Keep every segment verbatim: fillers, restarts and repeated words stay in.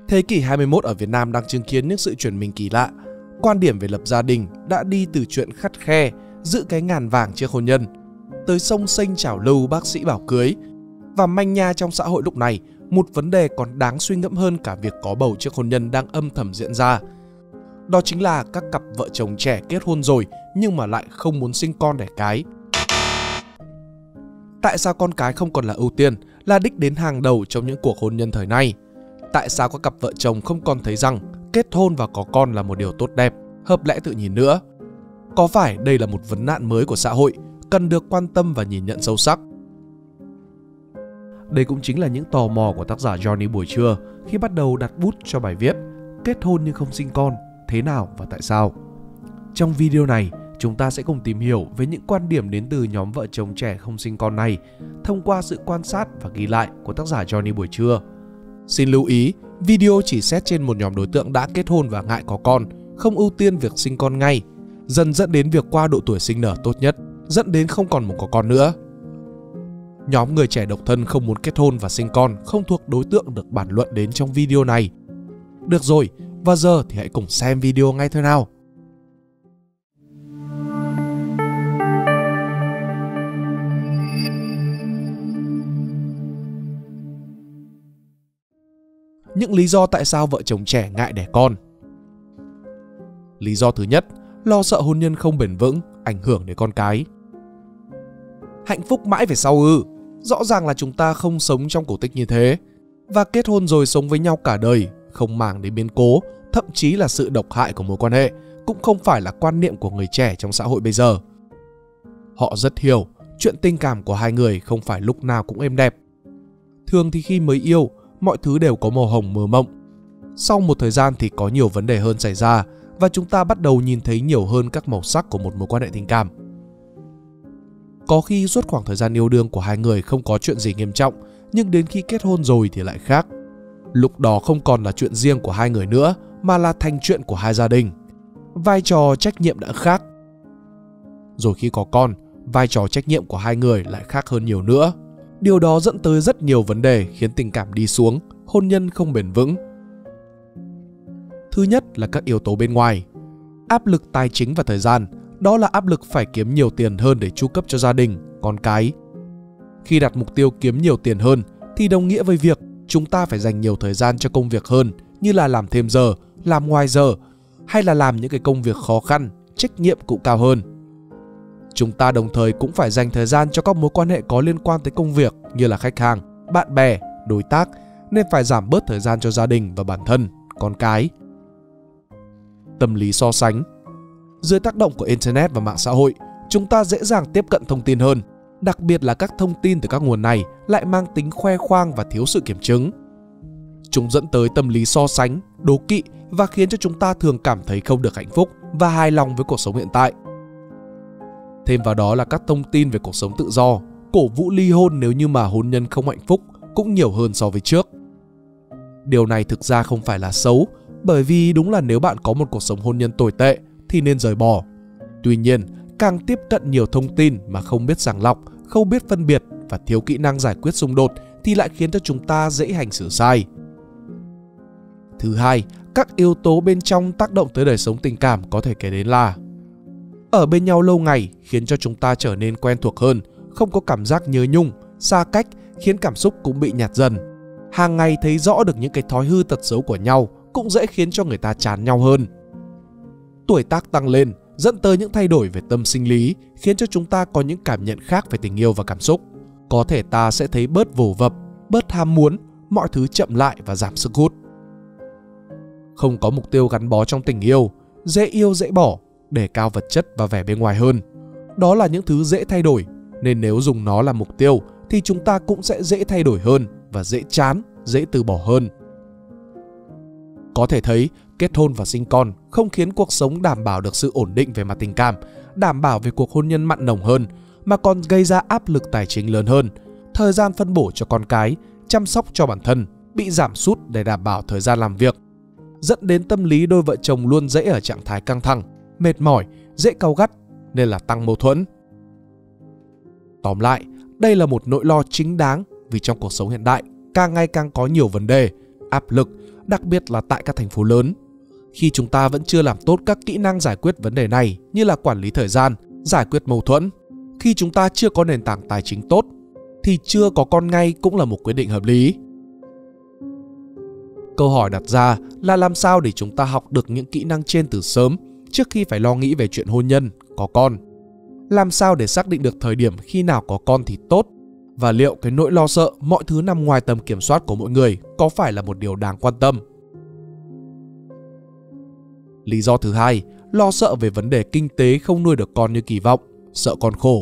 Thế kỷ hai mươi mốt ở Việt Nam đang chứng kiến những sự chuyển mình kỳ lạ. Quan điểm về lập gia đình đã đi từ chuyện khắt khe, giữ cái ngàn vàng trước hôn nhân, tới sông xanh trào lưu bác sĩ bảo cưới. Và manh nha trong xã hội lúc này, một vấn đề còn đáng suy ngẫm hơn cả việc có bầu trước hôn nhân đang âm thầm diễn ra. Đó chính là các cặp vợ chồng trẻ kết hôn rồi nhưng mà lại không muốn sinh con đẻ cái. Tại sao con cái không còn là ưu tiên, là đích đến hàng đầu trong những cuộc hôn nhân thời nay? Tại sao các cặp vợ chồng không còn thấy rằng kết hôn và có con là một điều tốt đẹp, hợp lẽ tự nhiên nữa? Có phải đây là một vấn nạn mới của xã hội, cần được quan tâm và nhìn nhận sâu sắc? Đây cũng chính là những tò mò của tác giả Johnny buổi trưa khi bắt đầu đặt bút cho bài viết Kết hôn nhưng không sinh con, thế nào và tại sao? Trong video này, chúng ta sẽ cùng tìm hiểu về những quan điểm đến từ nhóm vợ chồng trẻ không sinh con này thông qua sự quan sát và ghi lại của tác giả Johnny buổi trưa. Xin lưu ý, video chỉ xét trên một nhóm đối tượng đã kết hôn và ngại có con, không ưu tiên việc sinh con ngay, dần dẫn đến việc qua độ tuổi sinh nở tốt nhất, dẫn đến không còn muốn có con nữa. Nhóm người trẻ độc thân không muốn kết hôn và sinh con không thuộc đối tượng được bàn luận đến trong video này. Được rồi, và giờ thì hãy cùng xem video ngay thôi nào. Những lý do tại sao vợ chồng trẻ ngại đẻ con. Lý do thứ nhất, lo sợ hôn nhân không bền vững, ảnh hưởng đến con cái. Hạnh phúc mãi về sau ư? Rõ ràng là chúng ta không sống trong cổ tích như thế. Và kết hôn rồi sống với nhau cả đời, không màng đến biến cố, thậm chí là sự độc hại của mối quan hệ, cũng không phải là quan niệm của người trẻ trong xã hội bây giờ. Họ rất hiểu, chuyện tình cảm của hai người không phải lúc nào cũng êm đẹp. Thường thì khi mới yêu, mọi thứ đều có màu hồng mơ mộng. Sau một thời gian thì có nhiều vấn đề hơn xảy ra và chúng ta bắt đầu nhìn thấy nhiều hơn các màu sắc của một mối quan hệ tình cảm. Có khi suốt khoảng thời gian yêu đương của hai người không có chuyện gì nghiêm trọng, nhưng đến khi kết hôn rồi thì lại khác. Lúc đó không còn là chuyện riêng của hai người nữa, mà là thành chuyện của hai gia đình. Vai trò trách nhiệm đã khác. Rồi khi có con, vai trò trách nhiệm của hai người lại khác hơn nhiều nữa. Điều đó dẫn tới rất nhiều vấn đề khiến tình cảm đi xuống, hôn nhân không bền vững. Thứ nhất là các yếu tố bên ngoài. Áp lực tài chính và thời gian, đó là áp lực phải kiếm nhiều tiền hơn để chu cấp cho gia đình, con cái. Khi đặt mục tiêu kiếm nhiều tiền hơn thì đồng nghĩa với việc chúng ta phải dành nhiều thời gian cho công việc hơn, như là làm thêm giờ, làm ngoài giờ, hay là làm những cái công việc khó khăn, trách nhiệm cũng cao hơn. Chúng ta đồng thời cũng phải dành thời gian cho các mối quan hệ có liên quan tới công việc như là khách hàng, bạn bè, đối tác, nên phải giảm bớt thời gian cho gia đình và bản thân, con cái. Tâm lý so sánh. Dưới tác động của Internet và mạng xã hội, chúng ta dễ dàng tiếp cận thông tin hơn, đặc biệt là các thông tin từ các nguồn này lại mang tính khoe khoang và thiếu sự kiểm chứng. Chúng dẫn tới tâm lý so sánh, đố kỵ và khiến cho chúng ta thường cảm thấy không được hạnh phúc và hài lòng với cuộc sống hiện tại. Thêm vào đó là các thông tin về cuộc sống tự do, cổ vũ ly hôn nếu như mà hôn nhân không hạnh phúc cũng nhiều hơn so với trước. Điều này thực ra không phải là xấu, bởi vì đúng là nếu bạn có một cuộc sống hôn nhân tồi tệ thì nên rời bỏ. Tuy nhiên, càng tiếp cận nhiều thông tin mà không biết sàng lọc, không biết phân biệt và thiếu kỹ năng giải quyết xung đột thì lại khiến cho chúng ta dễ hành xử sai. Thứ hai, các yếu tố bên trong tác động tới đời sống tình cảm có thể kể đến là ở bên nhau lâu ngày khiến cho chúng ta trở nên quen thuộc hơn, không có cảm giác nhớ nhung, xa cách khiến cảm xúc cũng bị nhạt dần. Hàng ngày thấy rõ được những cái thói hư tật xấu của nhau cũng dễ khiến cho người ta chán nhau hơn. Tuổi tác tăng lên dẫn tới những thay đổi về tâm sinh lý khiến cho chúng ta có những cảm nhận khác về tình yêu và cảm xúc. Có thể ta sẽ thấy bớt vồ vập, bớt ham muốn, mọi thứ chậm lại và giảm sức hút. Không có mục tiêu gắn bó trong tình yêu, dễ yêu dễ bỏ, đề cao vật chất và vẻ bên ngoài hơn. Đó là những thứ dễ thay đổi, nên nếu dùng nó làm mục tiêu thì chúng ta cũng sẽ dễ thay đổi hơn và dễ chán, dễ từ bỏ hơn. Có thể thấy, kết hôn và sinh con không khiến cuộc sống đảm bảo được sự ổn định về mặt tình cảm, đảm bảo về cuộc hôn nhân mặn nồng hơn, mà còn gây ra áp lực tài chính lớn hơn, thời gian phân bổ cho con cái, chăm sóc cho bản thân bị giảm sút để đảm bảo thời gian làm việc, dẫn đến tâm lý đôi vợ chồng luôn dễ ở trạng thái căng thẳng, mệt mỏi, dễ cáu gắt nên là tăng mâu thuẫn. Tóm lại, đây là một nỗi lo chính đáng vì trong cuộc sống hiện đại càng ngày càng có nhiều vấn đề, áp lực, đặc biệt là tại các thành phố lớn. Khi chúng ta vẫn chưa làm tốt các kỹ năng giải quyết vấn đề này như là quản lý thời gian, giải quyết mâu thuẫn, khi chúng ta chưa có nền tảng tài chính tốt, thì chưa có con ngay cũng là một quyết định hợp lý. Câu hỏi đặt ra là làm sao để chúng ta học được những kỹ năng trên từ sớm trước khi phải lo nghĩ về chuyện hôn nhân, có con. Làm sao để xác định được thời điểm khi nào có con thì tốt, và liệu cái nỗi lo sợ mọi thứ nằm ngoài tầm kiểm soát của mỗi người có phải là một điều đáng quan tâm. Lý do thứ hai, lo sợ về vấn đề kinh tế không nuôi được con như kỳ vọng, sợ con khổ.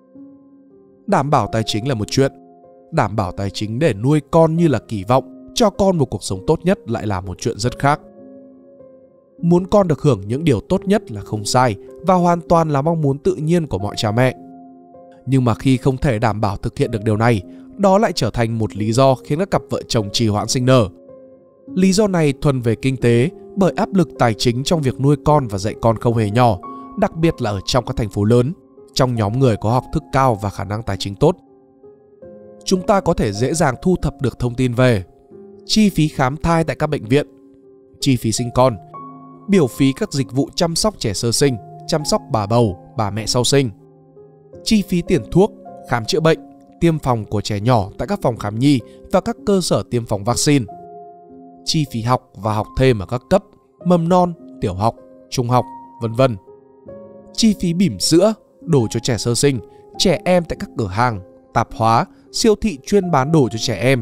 Đảm bảo tài chính là một chuyện, đảm bảo tài chính để nuôi con như là kỳ vọng, cho con một cuộc sống tốt nhất lại là một chuyện rất khác. Muốn con được hưởng những điều tốt nhất là không sai và hoàn toàn là mong muốn tự nhiên của mọi cha mẹ. Nhưng mà khi không thể đảm bảo thực hiện được điều này, đó lại trở thành một lý do khiến các cặp vợ chồng trì hoãn sinh nở. Lý do này thuần về kinh tế, bởi áp lực tài chính trong việc nuôi con và dạy con không hề nhỏ, đặc biệt là ở trong các thành phố lớn, trong nhóm người có học thức cao và khả năng tài chính tốt. Chúng ta có thể dễ dàng thu thập được thông tin về chi phí khám thai tại các bệnh viện, chi phí sinh con, biểu phí các dịch vụ chăm sóc trẻ sơ sinh, chăm sóc bà bầu, bà mẹ sau sinh, chi phí tiền thuốc, khám chữa bệnh, tiêm phòng của trẻ nhỏ tại các phòng khám nhi và các cơ sở tiêm phòng vaccine, chi phí học và học thêm ở các cấp mầm non, tiểu học, trung học, vân vân, chi phí bỉm sữa, đồ cho trẻ sơ sinh, trẻ em tại các cửa hàng, tạp hóa, siêu thị chuyên bán đồ cho trẻ em.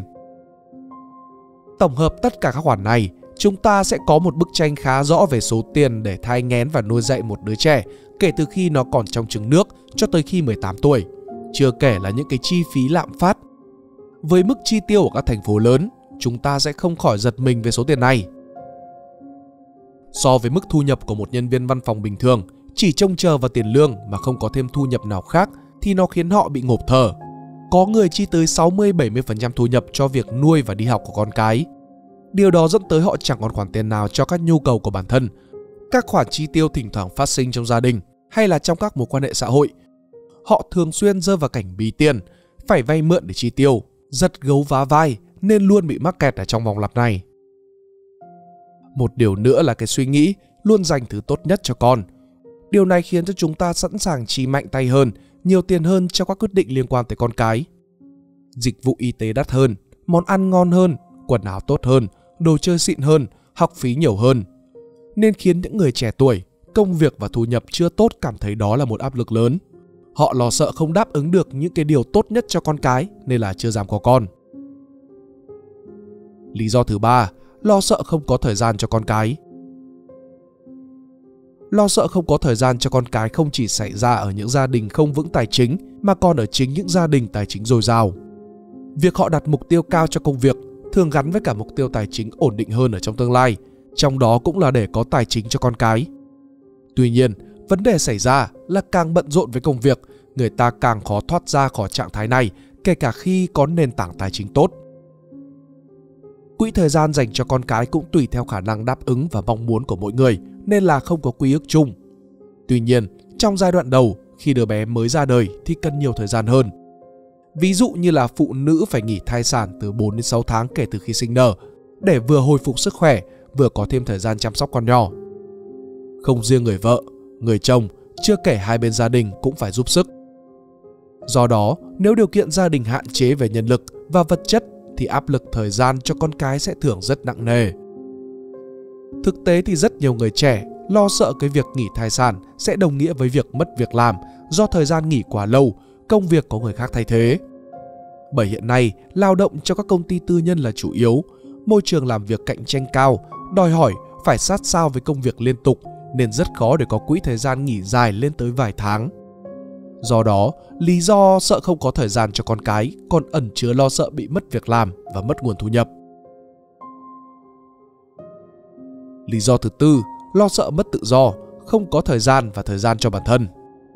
Tổng hợp tất cả các khoản này, chúng ta sẽ có một bức tranh khá rõ về số tiền để thai nghén và nuôi dạy một đứa trẻ kể từ khi nó còn trong trứng nước cho tới khi mười tám tuổi, chưa kể là những cái chi phí lạm phát. Với mức chi tiêu ở các thành phố lớn, chúng ta sẽ không khỏi giật mình về số tiền này. So với mức thu nhập của một nhân viên văn phòng bình thường, chỉ trông chờ vào tiền lương mà không có thêm thu nhập nào khác thì nó khiến họ bị ngộp thở. Có người chi tới sáu mươi đến bảy mươi phần trăm thu nhập cho việc nuôi và đi học của con cái. Điều đó dẫn tới họ chẳng còn khoản tiền nào cho các nhu cầu của bản thân, các khoản chi tiêu thỉnh thoảng phát sinh trong gia đình hay là trong các mối quan hệ xã hội. Họ thường xuyên rơi vào cảnh bí tiền, phải vay mượn để chi tiêu, giật gấu vá vai nên luôn bị mắc kẹt ở trong vòng lặp này. Một điều nữa là cái suy nghĩ luôn dành thứ tốt nhất cho con. Điều này khiến cho chúng ta sẵn sàng chi mạnh tay hơn, nhiều tiền hơn cho các quyết định liên quan tới con cái. Dịch vụ y tế đắt hơn, món ăn ngon hơn, quần áo tốt hơn, đồ chơi xịn hơn, học phí nhiều hơn. Nên khiến những người trẻ tuổi, công việc và thu nhập chưa tốt cảm thấy đó là một áp lực lớn. Họ lo sợ không đáp ứng được những cái điều tốt nhất cho con cái nên là chưa dám có con. Lý do thứ ba, lo sợ không có thời gian cho con cái. Lo sợ không có thời gian cho con cái không chỉ xảy ra ở những gia đình không vững tài chính mà còn ở chính những gia đình tài chính dồi dào. Việc họ đặt mục tiêu cao cho công việc thường gắn với cả mục tiêu tài chính ổn định hơn ở trong tương lai, trong đó cũng là để có tài chính cho con cái. Tuy nhiên, vấn đề xảy ra là càng bận rộn với công việc, người ta càng khó thoát ra khỏi trạng thái này, kể cả khi có nền tảng tài chính tốt. Quỹ thời gian dành cho con cái cũng tùy theo khả năng đáp ứng và mong muốn của mỗi người, nên là không có quy ước chung. Tuy nhiên, trong giai đoạn đầu, khi đứa bé mới ra đời thì cần nhiều thời gian hơn. Ví dụ như là phụ nữ phải nghỉ thai sản từ bốn đến sáu tháng kể từ khi sinh nở, để vừa hồi phục sức khỏe, vừa có thêm thời gian chăm sóc con nhỏ. Không riêng người vợ, người chồng, chưa kể hai bên gia đình cũng phải giúp sức. Do đó, nếu điều kiện gia đình hạn chế về nhân lực và vật chất thì áp lực thời gian cho con cái sẽ thường rất nặng nề. Thực tế thì rất nhiều người trẻ lo sợ cái việc nghỉ thai sản sẽ đồng nghĩa với việc mất việc làm do thời gian nghỉ quá lâu, công việc có người khác thay thế. Bởi hiện nay, lao động cho các công ty tư nhân là chủ yếu, môi trường làm việc cạnh tranh cao, đòi hỏi phải sát sao với công việc liên tục nên rất khó để có quỹ thời gian nghỉ dài lên tới vài tháng. Do đó, lý do sợ không có thời gian cho con cái còn ẩn chứa lo sợ bị mất việc làm và mất nguồn thu nhập. Lý do thứ tư, lo sợ mất tự do, không có thời gian và thời gian cho bản thân.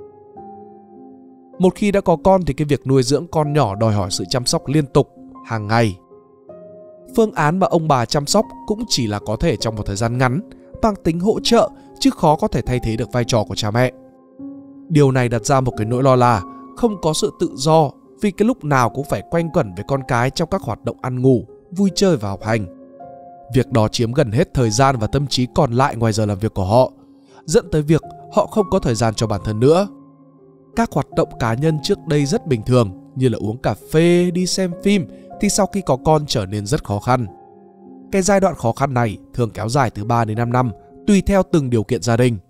Một khi đã có con thì cái việc nuôi dưỡng con nhỏ đòi hỏi sự chăm sóc liên tục, hàng ngày. Phương án mà ông bà chăm sóc cũng chỉ là có thể trong một thời gian ngắn, bằng tính hỗ trợ chứ khó có thể thay thế được vai trò của cha mẹ. Điều này đặt ra một cái nỗi lo là không có sự tự do vì cái lúc nào cũng phải quanh quẩn với con cái trong các hoạt động ăn ngủ, vui chơi và học hành. Việc đó chiếm gần hết thời gian và tâm trí còn lại ngoài giờ làm việc của họ, dẫn tới việc họ không có thời gian cho bản thân nữa. Các hoạt động cá nhân trước đây rất bình thường như là uống cà phê, đi xem phim thì sau khi có con trở nên rất khó khăn. Cái giai đoạn khó khăn này thường kéo dài từ ba đến năm năm, tùy theo từng điều kiện gia đình.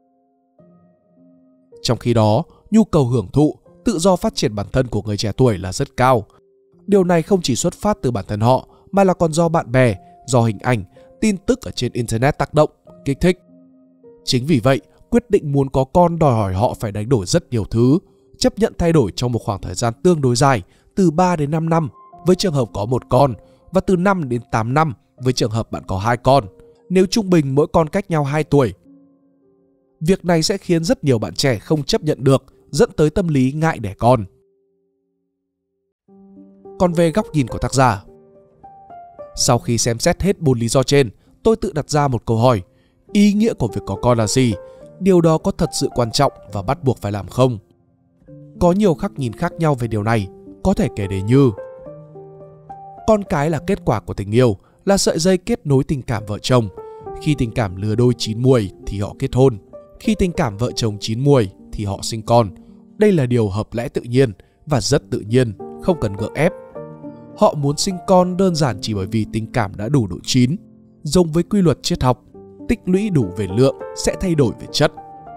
Trong khi đó, nhu cầu hưởng thụ, tự do phát triển bản thân của người trẻ tuổi là rất cao. Điều này không chỉ xuất phát từ bản thân họ mà là còn do bạn bè, do hình ảnh, tin tức ở trên Internet tác động, kích thích. Chính vì vậy, quyết định muốn có con đòi hỏi họ phải đánh đổi rất nhiều thứ, chấp nhận thay đổi trong một khoảng thời gian tương đối dài, từ ba đến năm năm với trường hợp có một con và từ năm đến tám năm với trường hợp bạn có hai con, nếu trung bình mỗi con cách nhau hai tuổi. Việc này sẽ khiến rất nhiều bạn trẻ không chấp nhận được, dẫn tới tâm lý ngại đẻ con. Còn về góc nhìn của tác giả, sau khi xem xét hết bốn lý do trên, tôi tự đặt ra một câu hỏi: ý nghĩa của việc có con là gì? Điều đó có thật sự quan trọng và bắt buộc phải làm không? Có nhiều khác nhìn khác nhau về điều này, có thể kể đến như: con cái là kết quả của tình yêu, là sợi dây kết nối tình cảm vợ chồng. Khi tình cảm lứa đôi chín muồi thì họ kết hôn. Khi tình cảm vợ chồng chín muồi thì họ sinh con. Đây là điều hợp lẽ tự nhiên và rất tự nhiên, không cần gượng ép. Họ muốn sinh con đơn giản chỉ bởi vì tình cảm đã đủ độ chín. Giống với quy luật triết học, tích lũy đủ về lượng sẽ thay đổi về chất.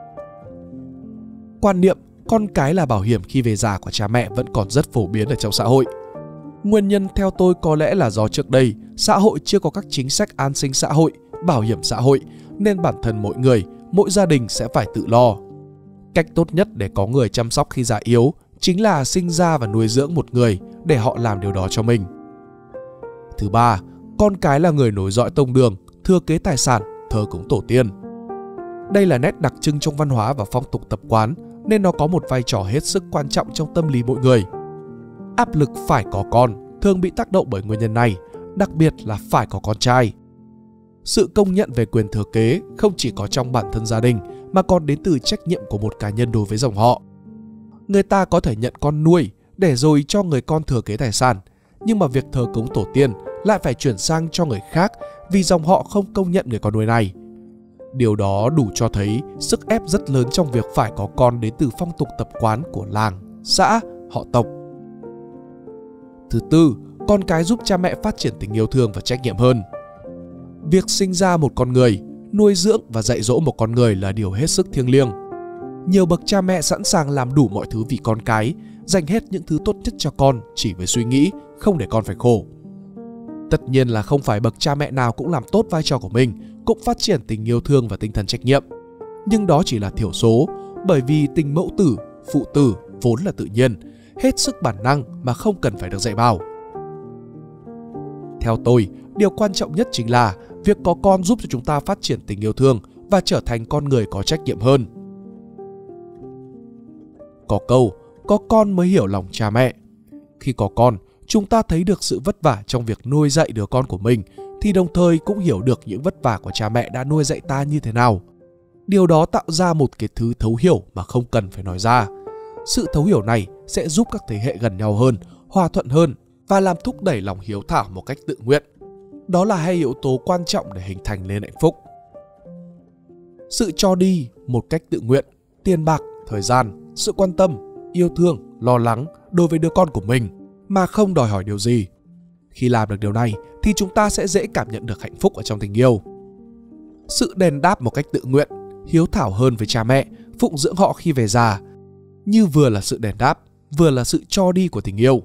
Quan niệm con cái là bảo hiểm khi về già của cha mẹ vẫn còn rất phổ biến ở trong xã hội. Nguyên nhân theo tôi có lẽ là do trước đây xã hội chưa có các chính sách an sinh xã hội, bảo hiểm xã hội, nên bản thân mỗi người, mỗi gia đình sẽ phải tự lo. Cách tốt nhất để có người chăm sóc khi già yếu chính là sinh ra và nuôi dưỡng một người để họ làm điều đó cho mình. Thứ ba, con cái là người nối dõi tông đường, thừa kế tài sản, thờ cúng tổ tiên. Đây là nét đặc trưng trong văn hóa và phong tục tập quán, nên nó có một vai trò hết sức quan trọng trong tâm lý mỗi người. Áp lực phải có con thường bị tác động bởi nguyên nhân này, đặc biệt là phải có con trai. Sự công nhận về quyền thừa kế không chỉ có trong bản thân gia đình mà còn đến từ trách nhiệm của một cá nhân đối với dòng họ. Người ta có thể nhận con nuôi để rồi cho người con thừa kế tài sản, nhưng mà việc thờ cúng tổ tiên lại phải chuyển sang cho người khác vì dòng họ không công nhận người con nuôi này. Điều đó đủ cho thấy sức ép rất lớn trong việc phải có con đến từ phong tục tập quán của làng, xã, họ tộc. Thứ tư, con cái giúp cha mẹ phát triển tình yêu thương và trách nhiệm hơn. Việc sinh ra một con người, nuôi dưỡng và dạy dỗ một con người là điều hết sức thiêng liêng. Nhiều bậc cha mẹ sẵn sàng làm đủ mọi thứ vì con cái, dành hết những thứ tốt nhất cho con chỉ với suy nghĩ không để con phải khổ. Tất nhiên là không phải bậc cha mẹ nào cũng làm tốt vai trò của mình, cũng phát triển tình yêu thương và tinh thần trách nhiệm. Nhưng đó chỉ là thiểu số, bởi vì tình mẫu tử, phụ tử vốn là tự nhiên, hết sức bản năng mà không cần phải được dạy bảo. Theo tôi, điều quan trọng nhất chính là việc có con giúp cho chúng ta phát triển tình yêu thương và trở thành con người có trách nhiệm hơn. Có câu, có con mới hiểu lòng cha mẹ. Khi có con, chúng ta thấy được sự vất vả trong việc nuôi dạy đứa con của mình, thì đồng thời cũng hiểu được những vất vả của cha mẹ đã nuôi dạy ta như thế nào. Điều đó tạo ra một cái thứ thấu hiểu mà không cần phải nói ra. Sự thấu hiểu này sẽ giúp các thế hệ gần nhau hơn, hòa thuận hơn và làm thúc đẩy lòng hiếu thảo một cách tự nguyện. Đó là hai yếu tố quan trọng để hình thành nên hạnh phúc. Sự cho đi một cách tự nguyện, tiền bạc, thời gian, sự quan tâm, yêu thương, lo lắng đối với đứa con của mình mà không đòi hỏi điều gì. Khi làm được điều này thì chúng ta sẽ dễ cảm nhận được hạnh phúc ở trong tình yêu. Sự đền đáp một cách tự nguyện, hiếu thảo hơn với cha mẹ, phụng dưỡng họ khi về già, như vừa là sự đền đáp, vừa là sự cho đi của tình yêu.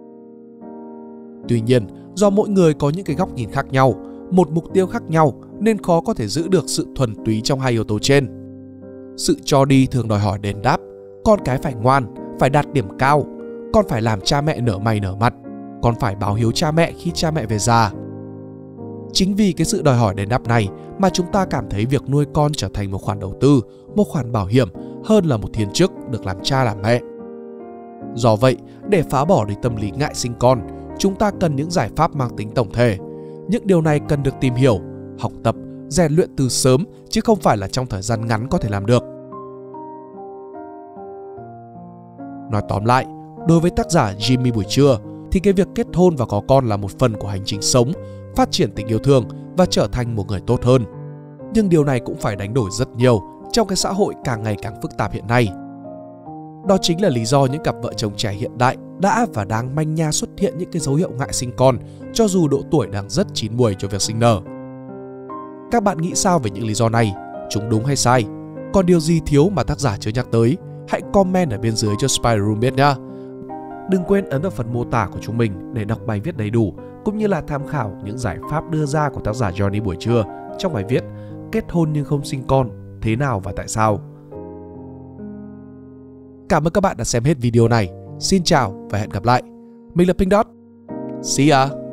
Tuy nhiên, do mỗi người có những cái góc nhìn khác nhau, một mục tiêu khác nhau nên khó có thể giữ được sự thuần túy trong hai yếu tố trên. Sự cho đi thường đòi hỏi đền đáp, con cái phải ngoan, phải đạt điểm cao, con phải làm cha mẹ nở mày nở mặt, con phải báo hiếu cha mẹ khi cha mẹ về già. Chính vì cái sự đòi hỏi đền đáp này mà chúng ta cảm thấy việc nuôi con trở thành một khoản đầu tư, một khoản bảo hiểm hơn là một thiên chức được làm cha làm mẹ. Do vậy, để phá bỏ đi tâm lý ngại sinh con, chúng ta cần những giải pháp mang tính tổng thể. Những điều này cần được tìm hiểu, học tập, rèn luyện từ sớm chứ không phải là trong thời gian ngắn có thể làm được. Nói tóm lại, đối với tác giả Jimmy buổi trưa thì cái việc kết hôn và có con là một phần của hành trình sống, phát triển tình yêu thương và trở thành một người tốt hơn. Nhưng điều này cũng phải đánh đổi rất nhiều trong cái xã hội càng ngày càng phức tạp hiện nay. Đó chính là lý do những cặp vợ chồng trẻ hiện đại đã và đang manh nha xuất hiện những cái dấu hiệu ngại sinh con cho dù độ tuổi đang rất chín muồi cho việc sinh nở. Các bạn nghĩ sao về những lý do này? Chúng đúng hay sai? Còn điều gì thiếu mà tác giả chưa nhắc tới? Hãy comment ở bên dưới cho Spider Room biết nhé. Đừng quên ấn vào phần mô tả của chúng mình để đọc bài viết đầy đủ, cũng như là tham khảo những giải pháp đưa ra của tác giả Johnny buổi trưa trong bài viết Kết hôn nhưng không sinh con, thế nào và tại sao. Cảm ơn các bạn đã xem hết video này. Xin chào và hẹn gặp lại. Mình là Pink Dot. See ya!